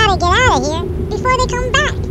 gotta get out of here before they come back.